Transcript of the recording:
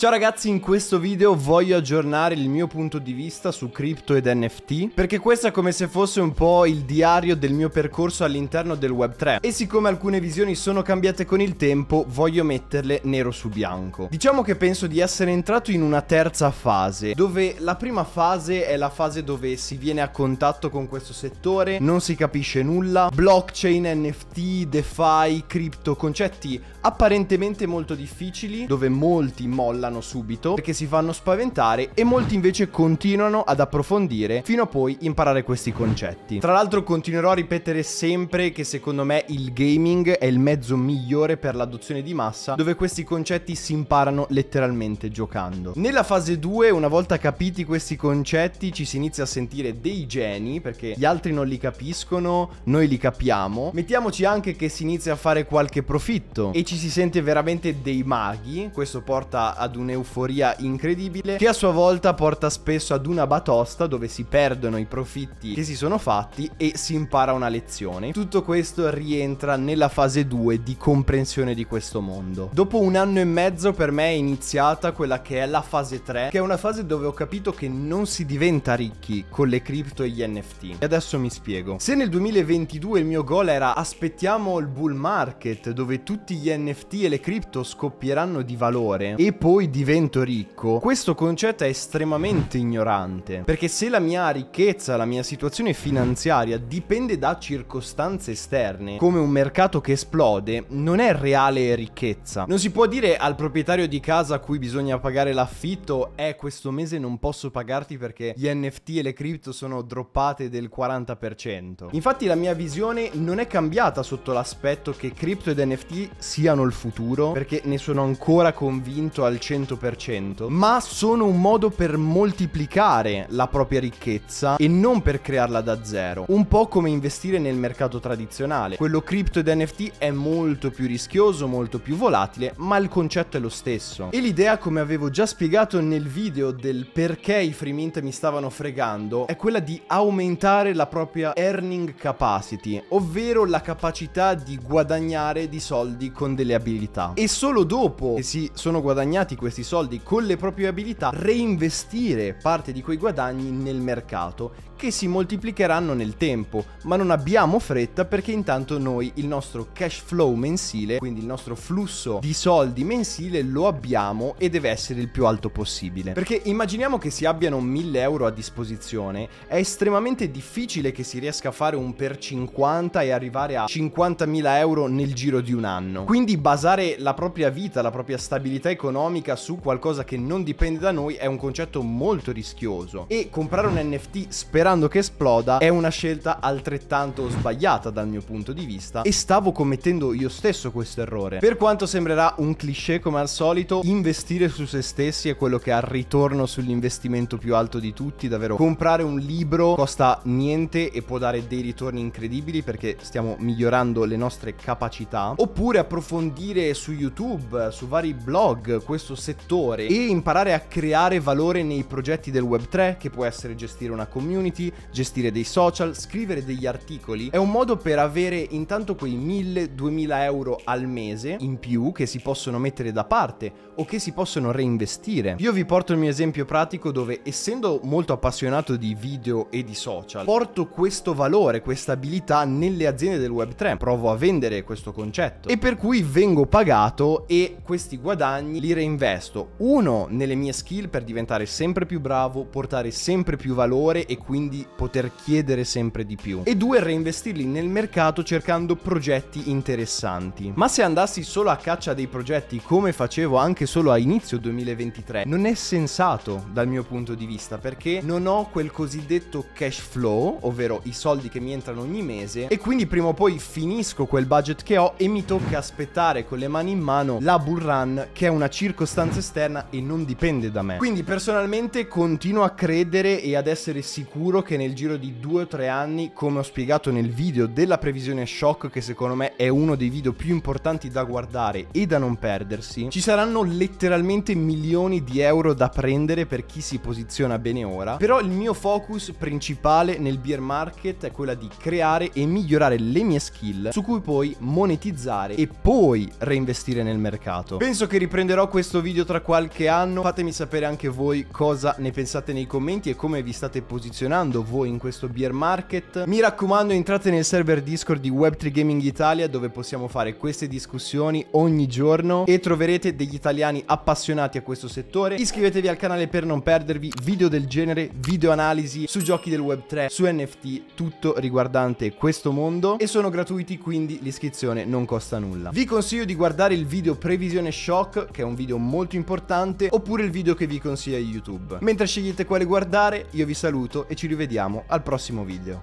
Ciao ragazzi, in questo video voglio aggiornare il mio punto di vista su cripto ed NFT, perché questo è come se fosse un po' il diario del mio percorso all'interno del Web3. E siccome alcune visioni sono cambiate con il tempo, voglio metterle nero su bianco. Diciamo che penso di essere entrato in una terza fase, dove la prima fase è la fase dove si viene a contatto con questo settore, non si capisce nulla, blockchain, NFT, DeFi, cripto, concetti apparentemente molto difficili, dove molti mollano subito perché si fanno spaventare e molti invece continuano ad approfondire fino a poi imparare questi concetti. Tra l'altro continuerò a ripetere sempre che secondo me il gaming è il mezzo migliore per l'adozione di massa, dove questi concetti si imparano letteralmente giocando. Nella fase 2, una volta capiti questi concetti, ci si inizia a sentire dei geni perché gli altri non li capiscono, noi li capiamo. Mettiamoci anche che si inizia a fare qualche profitto e ci si sente veramente dei maghi. Questo porta ad un'euforia incredibile, che a sua volta porta spesso ad una batosta dove si perdono i profitti che si sono fatti e si impara una lezione. Tutto questo rientra nella fase 2 di comprensione di questo mondo. Dopo un anno e mezzo per me è iniziata quella che è la fase 3, che è una fase dove ho capito che non si diventa ricchi con le cripto e gli NFT. E adesso mi spiego. Se nel 2022 il mio goal era aspettiamo il bull market dove tutti gli NFT e le cripto scoppieranno di valore e poi divento ricco, questo concetto è estremamente ignorante, perché se la mia ricchezza, la mia situazione finanziaria dipende da circostanze esterne, come un mercato che esplode, non è reale ricchezza. Non si può dire al proprietario di casa a cui bisogna pagare l'affitto questo mese non posso pagarti perché gli NFT e le cripto sono droppate del 40%. Infatti la mia visione non è cambiata sotto l'aspetto che cripto ed NFT siano il futuro, perché ne sono ancora convinto al 100%, ma sono un modo per moltiplicare la propria ricchezza e non per crearla da zero. Un po' come investire nel mercato tradizionale. Quello cripto ed NFT è molto più rischioso, molto più volatile, ma il concetto è lo stesso. E l'idea, come avevo già spiegato nel video del perché i free mint mi stavano fregando, è quella di aumentare la propria earning capacity, ovvero la capacità di guadagnare di soldi con delle abilità. E solo dopo che si sono guadagnati questi soldi con le proprie abilità, reinvestire parte di quei guadagni nel mercato, che si moltiplicheranno nel tempo. Ma non abbiamo fretta, perché intanto noi il nostro cash flow mensile, quindi il nostro flusso di soldi mensile, lo abbiamo e deve essere il più alto possibile. Perché immaginiamo che si abbiano 1000 euro a disposizione, è estremamente difficile che si riesca a fare un per 50 e arrivare a 50.000 euro nel giro di un anno. Quindi basare la propria vita, la propria stabilità economica su qualcosa che non dipende da noi è un concetto molto rischioso, e comprare un NFT sperando che esploda è una scelta altrettanto sbagliata dal mio punto di vista, e stavo commettendo io stesso questo errore. Per quanto sembrerà un cliché come al solito, investire su se stessi è quello che ha il ritorno sull'investimento più alto di tutti. Davvero, comprare un libro costa niente e può dare dei ritorni incredibili perché stiamo migliorando le nostre capacità, oppure approfondire su YouTube, su vari blog questo settore e imparare a creare valore nei progetti del Web3, che può essere gestire una community, gestire dei social, scrivere degli articoli. È un modo per avere intanto quei 1000-2000 euro al mese in più che si possono mettere da parte o che si possono reinvestire. Io vi porto il mio esempio pratico dove, essendo molto appassionato di video e di social, porto questo valore, questa abilità nelle aziende del Web3, provo a vendere questo concetto e per cui vengo pagato e questi guadagni li reinvesto, uno nelle mie skill per diventare sempre più bravo, portare sempre più valore e quindi poter chiedere sempre di più, e due, reinvestirli nel mercato cercando progetti interessanti. Ma se andassi solo a caccia dei progetti come facevo anche solo a inizio 2023, non è sensato dal mio punto di vista, perché non ho quel cosiddetto cash flow, ovvero i soldi che mi entrano ogni mese, e quindi prima o poi finisco quel budget che ho e mi tocca aspettare con le mani in mano la bull run, che è una circostanza esterna e non dipende da me. Quindi personalmente continuo a credere e ad essere sicuro sicuro che nel giro di 2 o 3 anni, come ho spiegato nel video della previsione shock, che secondo me è uno dei video più importanti da guardare e da non perdersi, ci saranno letteralmente milioni di euro da prendere per chi si posiziona bene ora. Però il mio focus principale nel bear market è quella di creare e migliorare le mie skill, su cui poi monetizzare e poi reinvestire nel mercato. Penso che riprenderò questo video tra qualche anno. Fatemi sapere anche voi cosa ne pensate nei commenti e come vi state posizionando voi in questo bear market. Mi raccomando, entrate nel server Discord di Web3 Gaming Italia, dove possiamo fare queste discussioni ogni giorno e troverete degli italiani appassionati a questo settore. Iscrivetevi al canale per non perdervi video del genere, video analisi su giochi del Web3, su NFT, tutto riguardante questo mondo, e sono gratuiti, quindi l'iscrizione non costa nulla. Vi consiglio di guardare il video previsione shock, che è un video molto importante, oppure il video che vi consiglia YouTube. Mentre scegliete quale guardare, io vi saluto e ci rivediamo al prossimo video.